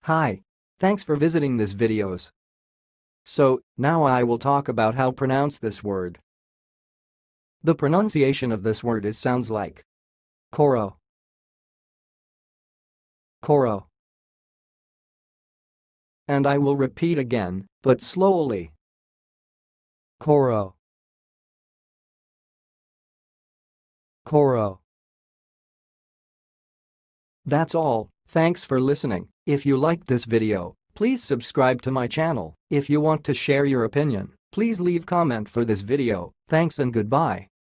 Hi. Thanks for visiting this videos. So, now I will talk about how pronounce this word. The pronunciation of this word sounds like Koaro. Koaro. And I will repeat again, but slowly. Koaro. Koaro. That's all. Thanks for listening. If you liked this video, please subscribe to my channel. If you want to share your opinion, please leave comment for this video. Thanks and goodbye.